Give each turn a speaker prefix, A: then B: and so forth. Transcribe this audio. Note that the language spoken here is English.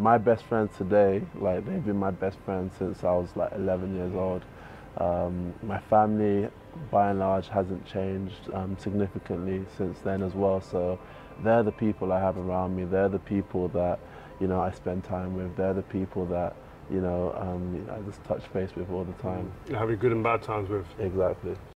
A: my best friends today, like they've been my best friends since I was like 11 years old. My family, by and large, hasn't changed significantly since then as well. So they're the people I have around me. They're the people that, you know, I spend time with. They're the people that, you know, I just touch base with all the time.
B: You're having good and bad times with.
A: Exactly.